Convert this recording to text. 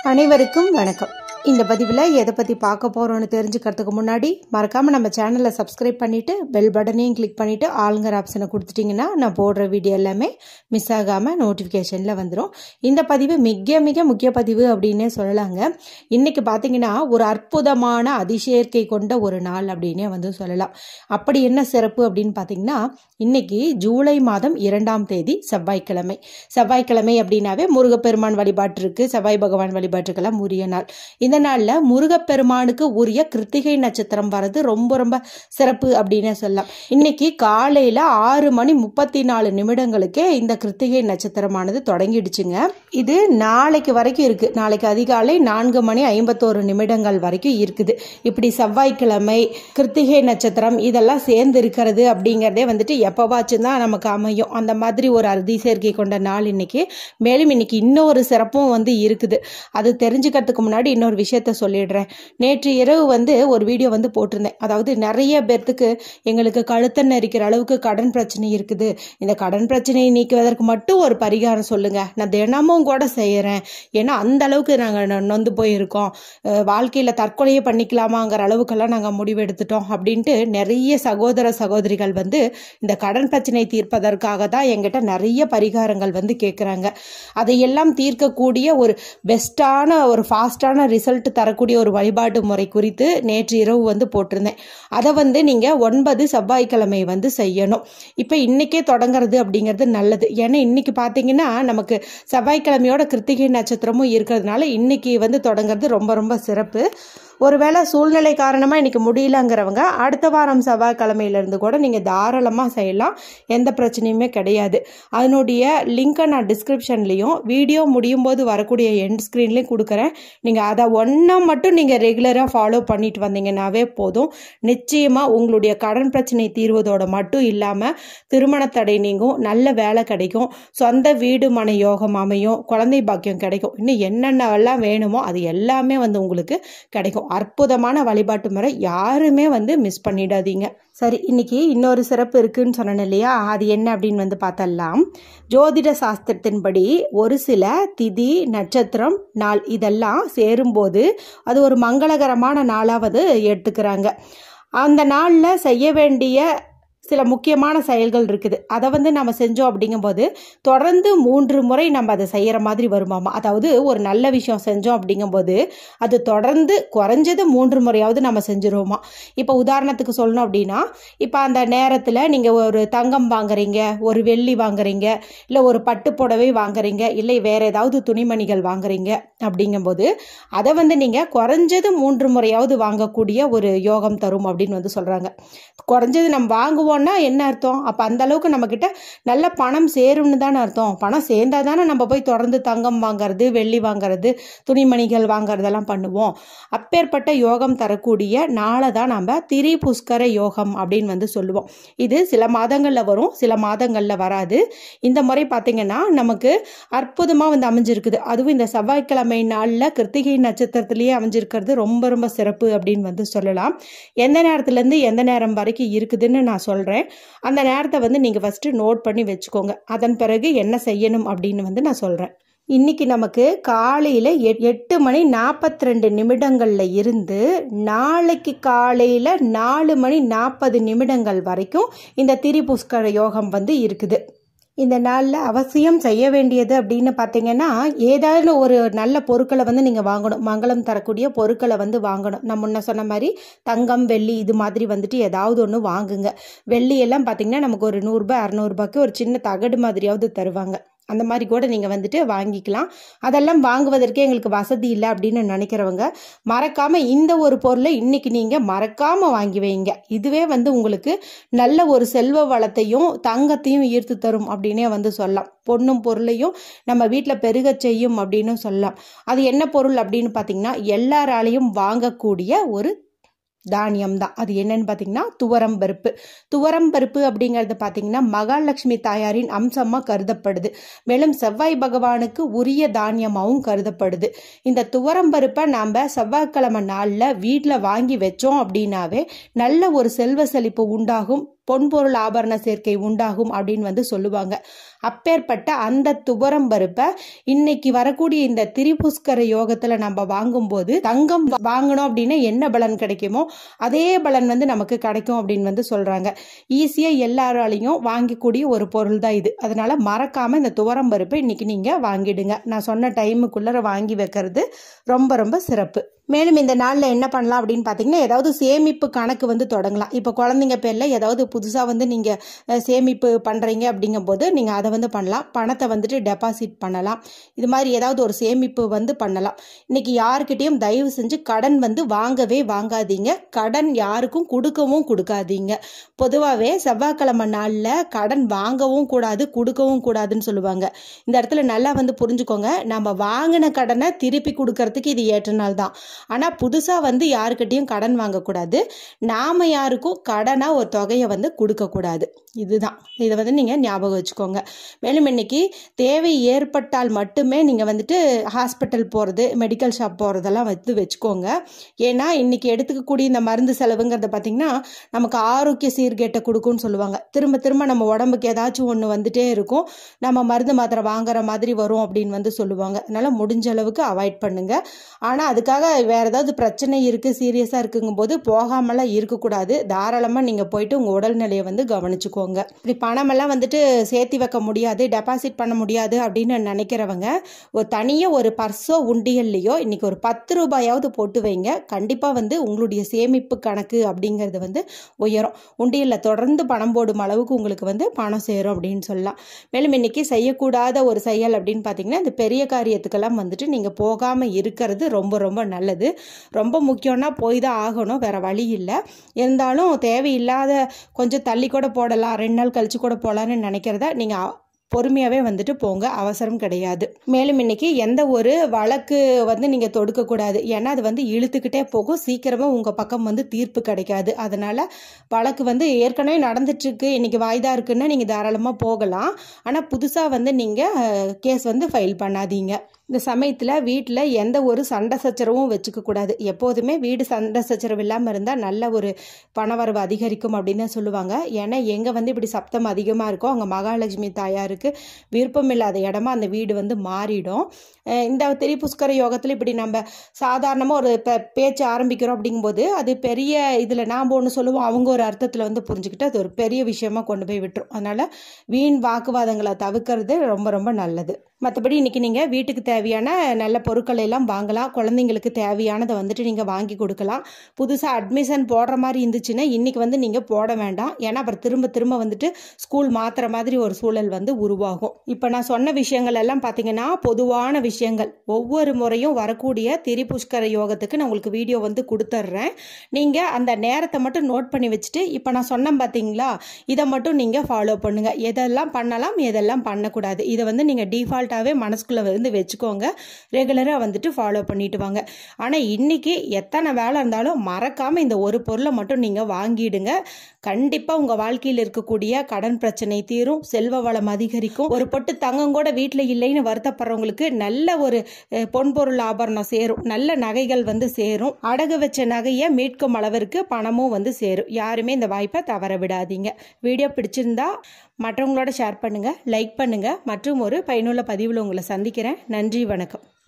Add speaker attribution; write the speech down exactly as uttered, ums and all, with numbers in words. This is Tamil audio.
Speaker 1: அனைவருக்கும் வணக்கம். இந்த பதிவில் எதை பற்றி பார்க்க போகிறோன்னு தெரிஞ்சுக்கிறதுக்கு முன்னாடி மறக்காமல் நம்ம சேனலை சப்ஸ்கிரைப் பண்ணிவிட்டு பெல் பட்டனையும் கிளிக் பண்ணிவிட்டு ஆளுங்கிற ஆப்ஷனை கொடுத்துட்டிங்கன்னா நான் போடுற வீடியோ எல்லாமே மிஸ் ஆகாமல் நோட்டிஃபிகேஷனில் வந்துடும். இந்த பதிவு மிக மிக முக்கிய பதிவு அப்படின்னே சொல்லலாங்க. இன்றைக்கி பார்த்திங்கன்னா ஒரு அற்புதமான அதிசயற்கை கொண்ட ஒரு நாள் அப்படின்னே வந்து சொல்லலாம். அப்படி என்ன சிறப்பு அப்படின்னு பார்த்திங்கன்னா, இன்றைக்கி ஜூலை மாதம் இரண்டாம் தேதி செவ்வாய்க்கிழமை. செவ்வாய்க்கிழமை அப்படின்னாவே முருகப்பெருமான் வழிபாட்டிற்கு, செவ்வாய் பகவான் வழிபாட்டுக்கெல்லாம் உரிய நாள். இந்த நாளில் முருகப்பெருமானுக்கு உரிய கிருத்திகை நட்சத்திரம் வர்றது ரொம்ப ரொம்ப சிறப்பு அப்படின்னு சொல்லலாம். இன்னைக்கு காலையில் ஆறு மணி முப்பத்தி நாலு நிமிடங்களுக்கே இந்த கிருத்திகை நட்சத்திரமானது தொடங்கிடுச்சுங்க. இது நாளைக்கு வரைக்கும் இருக்கு. நாளைக்கு அதிகாலை நான்கு மணி ஐம்பத்தோரு நிமிடங்கள் வரைக்கும் இருக்குது. இப்படி செவ்வாய்க்கிழமை கிருத்திகை நட்சத்திரம் இதெல்லாம் சேர்ந்து இருக்கிறது அப்படிங்கிறதே வந்துட்டு எப்பவாச்சும் தான் நமக்கு அமையும். அந்த மாதிரி ஒரு அதிசயற்கை கொண்ட நாள் இன்னைக்கு. மேலும் இன்னைக்கு இன்னொரு சிறப்பும் வந்து இருக்குது. அது தெரிஞ்சுக்கிறதுக்கு முன்னாடி இன்னொரு விஷயத்த சொல்லிடுறேன். நேற்று இரவு வந்து ஒரு வீடியோ வந்து போட்டிருந்தேன். அதாவது நிறைய பேர்த்துக்கு எங்களுக்கு கழுத்தை நெரிக்கிற அளவுக்கு கடன் பிரச்சனை இருக்குது, இந்த கடன் பிரச்சனையை நீக்குவதற்கு மட்டும் ஒரு பரிகாரம் சொல்லுங்க, நான் தினமும் கூட செய்யறேன், ஏன்னா அந்த அளவுக்கு நாங்கள் நொந்து போயிருக்கோம், வாழ்க்கையில தற்கொலையே பண்ணிக்கலாமாங்கிற அளவுக்கெல்லாம் நாங்கள் முடிவெடுத்துட்டோம் அப்படின்ட்டு நிறைய சகோதர சகோதரிகள் வந்து இந்த கடன் பிரச்சனை தீர்ப்பதற்காக தான் எங்கிட்ட நிறைய பரிகாரங்கள் வந்து கேட்குறாங்க. அதையெல்லாம் தீர்க்கக்கூடிய ஒரு பெஸ்டான ஒரு ஃபாஸ்டான ரிசல்ட் தரக்கூடிய ஒரு வழிபாட்டு முறை குறித்து நேற்று இரவு வந்து போட்டிருந்தேன். அதை வந்து நீங்கள் ஒன்பது செவ்வாய்க்கிழமை வந்து செய்யணும். இப்போ இன்னைக்கே தொடங்குறது அப்படிங்கிறது நல்லது. ஏன்னா இன்னைக்கு பார்த்தீங்கன்னா நமக்கு செவ்வாய்க்கிழமையோட கிருத்திகை நட்சத்திரமும் இருக்கிறதுனால இன்னைக்கு வந்து தொடங்குறது ரொம்ப ரொம்ப சிறப்பு. ஒருவேளை சூழ்நிலை காரணமாக இன்னைக்கு முடியலங்கிறவங்க அடுத்த வாரம் செவ்வாய்க்கிழமையிலேருந்து கூட நீங்கள் தாராளமாக செய்யலாம், எந்த பிரச்சனையுமே கிடையாது. அதனுடைய லிங்கை நான் டிஸ்கிரிப்ஷன்லேயும் வீடியோ முடியும் போது வரக்கூடிய எண்ட் ஸ்க்ரீன்லேயும் கொடுக்குறேன். நீங்கள் அதை ஒன்றா மட்டும் நீங்கள் ரெகுலராக ஃபாலோ பண்ணிட்டு வந்தீங்கன்னாவே போதும். நிச்சயமாக உங்களுடைய கடன் பிரச்சனை தீர்வதோடு மட்டும் இல்லாமல் திருமண தடை நீங்கும், நல்ல வேலை கிடைக்கும், சொந்த வீடு மனை யோகம் அமையும், குழந்தை பாக்கியம் கிடைக்கும், இன்னும் என்னென்னலாம் வேணுமோ அது எல்லாமே வந்து உங்களுக்கு கிடைக்கும். அற்புதமான வழிபாட்டு முறை, யாருமே வந்து மிஸ் பண்ணிடாதீங்க. சரி, இன்னைக்கு இன்னொரு சிறப்பு இருக்குன்னு சொன்னேன் இல்லையா, அது என்ன அப்படின்னு வந்து பார்த்தலாம். ஜோதிட சாஸ்திரத்தின்படி ஒரு சில திதி நட்சத்திரம் நாள் இதெல்லாம் சேரும்போது அது ஒரு மங்களகரமான நாளாக வந்து எடுத்துக்கிறாங்க. அந்த நாளில் செய்ய வேண்டிய சில முக்கியமான செயல்கள் இருக்குது. அதை வந்து நம்ம செஞ்சோம் அப்படிங்கும்போது தொடர்ந்து மூன்று முறை நம்ம அதை செய்கிற மாதிரி வருமாமா. அதாவது ஒரு நல்ல விஷயம் செஞ்சோம் அப்படிங்கும்போது அது தொடர்ந்து குறைஞ்சது மூன்று முறையாவது நம்ம செஞ்சுருவோமா. இப்போ உதாரணத்துக்கு சொல்லணும் அப்படின்னா, இப்போ அந்த நேரத்தில் நீங்கள் ஒரு தங்கம் வாங்குறீங்க, ஒரு வெள்ளி வாங்குறீங்க, இல்லை ஒரு பட்டு புடவை வாங்குறீங்க, இல்லை வேறு ஏதாவது துணிமணிகள் வாங்குறீங்க அப்படிங்கும்போது அதை வந்து நீங்கள் குறைஞ்சது மூன்று முறையாவது வாங்கக்கூடிய ஒரு யோகம் தரும் அப்படின்னு வந்து சொல்கிறாங்க. குறைஞ்சது நம்ம வாங்குவோம் என்ன அர்த்தம்? அப்ப அந்த அளவுக்கு நம்ம கிட்ட நல்ல பணம் சேரும்னு தானே அர்த்தம். பணம் சேர்ந்தா தானே நம்ம போய் தொடர்ந்து தங்கம் வாங்குறது, வெள்ளி வாங்குறது, துணிமணிகள் வாங்குறதெல்லாம் பண்ணுவோம். அப்பேற்பட்ட யோகம் தரக்கூடிய நாளை தான் நம்ம திரி புஷ்கர யோகம் அப்படின்னு வந்து சொல்லுவோம். இது சில மாதங்கள்ல வரும், சில மாதங்கள்ல வராது. இந்த முறை பார்த்தீங்கன்னா நமக்கு அற்புதமா வந்து அமைஞ்சிருக்குது. அதுவும் இந்த செவ்வாய்க்கிழமை நாள்ல கிருத்திகை நட்சத்திரத்திலேயே அமைஞ்சிருக்கிறது ரொம்ப ரொம்ப சிறப்பு அப்படின்னு வந்து சொல்லலாம். எந்த நேரத்துல இருந்து எந்த நேரம் வரைக்கும் இருக்குதுன்னு நான் சொல்றேன். அந்த நேரத்தை வந்து நீங்க ஃபர்ஸ்ட் நோட் பண்ணி வச்சுக்கோங்க. அதன் பிறகு என்ன செய்யணும் அப்படின்னு வந்து நான் சொல்றேன். இன்னைக்கு நமக்கு காலையில் எட்டு மணி நாற்பத்தி ரெண்டு நிமிடங்கள்ல இருந்து நாளைக்கு காலையில் நாலு மணி நாற்பது நிமிடங்கள் வரைக்கும் இந்த திரி புஷ்கர யோகம் வந்து இருக்குது. இந்த நாளில் அவசியம் செய்ய வேண்டியது அப்படின்னு பார்த்தீங்கன்னா, ஏதாவது ஒரு நல்ல பொருட்களை வந்து நீங்கள் வாங்கணும். மங்களம் தரக்கூடிய பொருட்களை வந்து வாங்கணும். நான் முன்ன சொன்ன மாதிரி தங்கம் வெள்ளி இது மாதிரி வந்துட்டு ஏதாவது ஒன்று வாங்குங்க. வெள்ளியெல்லாம் பார்த்தீங்கன்னா நமக்கு ஒரு நூறுரூபா அறநூறுபாய்க்கு ஒரு சின்ன தகடு மாதிரியாவது தருவாங்க. அந்த மாதிரி கூட நீங்கள் வந்துட்டு வாங்கிக்கலாம். அதெல்லாம் வாங்குவதற்கே எங்களுக்கு வசதி இல்லை அப்படின்னு நினைக்கிறவங்க மறக்காமல் இந்த ஒரு பொருளை இன்னைக்கு நீங்கள் மறக்காமல் வாங்கி வைங்க. இதுவே வந்து உங்களுக்கு நல்ல ஒரு செல்வ வளத்தையும் தங்கத்தையும் ஈர்த்து தரும் அப்படின்னே வந்து சொல்லலாம். பொண்ணும் பொருளையும் நம்ம வீட்டில் பெருக செய்யும் அப்படின்னு சொல்லலாம். அது என்ன பொருள் அப்படின்னு பார்த்தீங்கன்னா, எல்லாராலையும் வாங்கக்கூடிய ஒரு தானியம் தான். அது என்னன்னு பார்த்தீங்கன்னா துவரம் பருப்பு. துவரம் பருப்பு அப்படிங்கிறது பார்த்தீங்கன்னா மகாலட்சுமி தாயாரின் அம்சமாக கருதப்படுது. மேலும் செவ்வாய் பகவானுக்கு உரிய தானியமாகவும் கருதப்படுது. இந்த துவரம் பருப்பை நாம் செவ்வாய்க்கிழமை நாளில் வீட்டில் வாங்கி வச்சோம் அப்படின்னாவே நல்ல ஒரு செல்வ செழிப்பு உண்டாகும். பொன்பொருள் ஆபரண சேர்க்கை உண்டாகும் அப்படின்னு வந்து சொல்லுவாங்க. அப்பேற்பட்ட அந்த துவரம் பருப்பை இன்னைக்கு வரக்கூடிய இந்த திரிபுஷ்கர யோகத்துல நம்ம வாங்கும்போது தங்கம் வாங்கணும் அப்படின்னா என்ன பலன் கிடைக்குமோ அதே பலன் வந்து நமக்கு கிடைக்கும் அப்படின்னு வந்து சொல்றாங்க. ஈஸியா எல்லாராலையும் வாங்கக்கூடிய ஒரு பொருள் தான் இது. அதனால மறக்காம இந்த துவரம் பருப்பை இன்னைக்கு நீங்க வாங்கிடுங்க. நான் சொன்ன டைமுக்குள்ள வாங்கி வைக்கிறது ரொம்ப ரொம்ப சிறப்பு. மேலும் இந்த நாளில் என்ன பண்ணலாம் அப்படின்னு பார்த்தீங்கன்னா, ஏதாவது சேமிப்பு கணக்கு வந்து தொடங்கலாம். இப்போ குழந்தைங்க பேரில் ஏதாவது புதுசாக வந்து நீங்கள் சேமிப்பு பண்ணுறீங்க அப்படிங்கும்போது நீங்கள் அதை வந்து பண்ணலாம். பணத்தை வந்துட்டு டெபாசிட் பண்ணலாம். இது மாதிரி ஏதாவது ஒரு சேமிப்பு வந்து பண்ணலாம். இன்னைக்கு யாருக்கிட்டையும் தயவு செஞ்சு கடன் வந்து வாங்கவே வாங்காதீங்க. கடன் யாருக்கும் கொடுக்கவும் கொடுக்காதீங்க. பொதுவாகவே செவ்வாய்க்கிழமை நாளில் கடன் வாங்கவும் கூடாது, கொடுக்கவும் கூடாதுன்னு சொல்லுவாங்க. இந்த இடத்துல நல்லா வந்து புரிஞ்சுக்கோங்க. நம்ம வாங்கின கடனை திருப்பி கொடுக்கறதுக்கு இது ஏற்ற நாள் தான். ஆனால் புதுசாக வந்து யாருக்கிட்டையும் கடன் வாங்கக்கூடாது. நாம் யாருக்கும் கடனாக ஒரு தொகையை வந்து கொடுக்கக்கூடாது. இதுதான், இதை வந்து நீங்கள் ஞாபகம் வச்சுக்கோங்க. மேலும் இன்னைக்கு தேவை ஏற்பட்டால் மட்டுமே நீங்கள் வந்துட்டு ஹாஸ்பிட்டல் போகிறது, மெடிக்கல் ஷாப் போகிறதெல்லாம் வந்து வச்சுக்கோங்க. ஏன்னா இன்னைக்கு எடுத்துக்கக்கூடிய இந்த மருந்து செலவுங்கிறத பார்த்திங்கன்னா நமக்கு ஆரோக்கிய சீர்கேட்டை கொடுக்கும்னு சொல்லுவாங்க. திரும்ப திரும்ப நம்ம உடம்புக்கு ஏதாச்சும் ஒன்று வந்துட்டே இருக்கும், நம்ம மருந்து மாத்திரை வாங்குற மாதிரி வரும் அப்படின்னு வந்து சொல்லுவாங்க. அதனால் முடிஞ்ச அளவுக்கு அவாய்ட் பண்ணுங்க. ஆனால் அதுக்காக வேற ஏதாவது பிரச்சனை இருக்குது, சீரியஸாக இருக்குங்கும் போது போகாமலாம் இருக்கக்கூடாது. தாராளமாக நீங்கள் போயிட்டு உங்கள் உடல்நிலையை வந்து கவனிச்சுக்கோங்க. இப்படி பணமெல்லாம் வந்துட்டு சேர்த்தி வைக்க முடியாது, டெபாசிட் பண்ண முடியாது அப்படின்னு நினைக்கிறவங்க ஒரு தனியாக ஒரு பர்ஸோ உண்டியல்லையோ இன்னைக்கு ஒரு பத்து ரூபாயாவது போட்டு வைங்க. கண்டிப்பாக வந்து உங்களுடைய சேமிப்பு கணக்கு அப்படிங்கிறது வந்து உயரும். உண்டியலில் தொடர்ந்து பணம் போடும் அளவுக்கு உங்களுக்கு வந்து பணம் சேரும் அப்படின்னு சொல்லலாம். மேலும் இன்னைக்கு செய்யக்கூடாத ஒரு செயல் அப்படின்னு பார்த்தீங்கன்னா, இந்த பெரிய காரியத்துக்கெல்லாம் வந்துட்டு நீங்கள் போகாமல் இருக்கிறது ரொம்ப ரொம்ப நல்லது. ரொம்ப முக்கியம்னா போய் தான் ஆகணும், வேற வழி இல்லை. இருந்தாலும் தேவையில்லாத கொஞ்சம் தள்ளி கூட போடலாம், ரெண்டு நாள் கழிச்சு கூட போகலான்னு நினைக்கிறத நீங்கள் பொறுமையாகவே வந்துட்டு போங்க, அவசரம் கிடையாது. மேலும் இன்னைக்கு எந்த ஒரு வழக்கு வந்து நீங்கள் தொடுக்கக்கூடாது. ஏன்னா அது வந்து இழுத்துக்கிட்டே போகும், சீக்கிரமாக உங்கள் பக்கம் வந்து தீர்ப்பு கிடைக்காது. அதனால் வழக்கு வந்து ஏற்கனவே நடந்துட்டுருக்கு, இன்னைக்கு வாய்தா இருக்குன்னா நீங்கள் தாராளமாக போகலாம். ஆனால் புதுசாக வந்து நீங்கள் கேஸ் வந்து ஃபைல் பண்ணாதீங்க. இந்த சமயத்தில் வீட்டில் எந்த ஒரு சண்டை சச்சரவும் வச்சுக்க கூடாது. எப்போதுமே வீடு சண்டை சச்சரவு இல்லாமல் இருந்தால் நல்ல ஒரு பணவரவு அதிகரிக்கும் அப்படின்னு தான் சொல்லுவாங்க. ஏன்னா எங்கே வந்து இப்படி சப்தம் அதிகமாக இருக்கோ அங்கே மகாலட்சுமி தாயாருக்கு விருப்பம் இல்லாத இடமா அந்த வீடு வந்து மாறிடும். இந்த திரிபுஷ்கர யோகத்தில் இப்படி நம்ம சாதாரணமாக ஒரு பேச்சு ஆரம்பிக்கிறோம் அப்படிங்கும்போது அது பெரிய இதில் நாம் ஒன்று சொல்லுவோம், அவங்க ஒரு அர்த்தத்தில் வந்து புரிஞ்சுக்கிட்டு அது ஒரு பெரிய விஷயமா கொண்டு போய் விட்டுரும். அதனால் வீண் வாக்குவாதங்களை தவிர்க்கிறது ரொம்ப ரொம்ப நல்லது. மற்றபடி இன்றைக்கி நீங்கள் வீட்டுக்கு தேவையான நல்ல பொருட்களை எல்லாம் வாங்கலாம். குழந்தைங்களுக்கு தேவையானதை வந்துட்டு நீங்கள் வாங்கி கொடுக்கலாம். புதுசாக அட்மிஷன் போடுற மாதிரி இருந்துச்சுன்னா இன்றைக்கி வந்து நீங்கள் போட வேண்டாம். ஏன்னா அப்புறம் திரும்ப திரும்ப வந்துட்டு ஸ்கூல் மாற்றுற மாதிரி ஒரு சூழல் வந்து உருவாகும். இப்போ நான் சொன்ன விஷயங்கள் எல்லாம் பார்த்தீங்கன்னா பொதுவான விஷயங்கள். ஒவ்வொரு முறையும் வரக்கூடிய திரிபுஷ்கர யோகத்துக்கு நான் உங்களுக்கு வீடியோ வந்து கொடுத்துட்றேன். நீங்கள் அந்த நேரத்தை மட்டும் நோட் பண்ணி வச்சுட்டு இப்போ நான் சொன்னேன் பார்த்தீங்களா, இதை மட்டும் நீங்கள் ஃபாலோ பண்ணுங்கள். எதெல்லாம் பண்ணலாம், எதெல்லாம் பண்ணக்கூடாது, இதை வந்து நீங்கள் டிஃபால்ட் மனசுக்குள்ள வந்து வச்சுக்கோங்க. ரெகுலரா வந்துட்டு ஃபாலோ பண்ணிட்டு வாங்க. ஆனா இன்னைக்கு எத்தனை வேலை இருந்தாலும் மறக்காம இந்த ஒரு பொருளை மட்டும் நீங்க வாங்கிடுங்க. கண்டிப்பா உங்க வாழ்க்கையில் இருக்கக்கூடிய கடன் பிரச்சனை தீரும், செல்வ வளம் அதிகரிக்கும். ஒரு பொட்டு தங்கம் கூட வீட்டுல இல்லைன்னு வருத்தப்படுறவங்களுக்கு நல்ல ஒரு பொன்பொருள் ஆபரணம் சேரும், நல்ல நகைகள் வந்து சேரும். அடகு வச்ச நகையை மீட்கும் அளவிற்கு பணமும் வந்து சேரும். யாருமே இந்த வாய்ப்பை தவற விடாதீங்க. வீடியோ பிடிச்சிருந்தா மற்றவங்களோட ஷேர் பண்ணுங்க, லைக் பண்ணுங்க. மற்றும் ஒரு பயனுள்ள பதிவில் உங்களை சந்திக்கிறேன். நன்றி, வணக்கம்.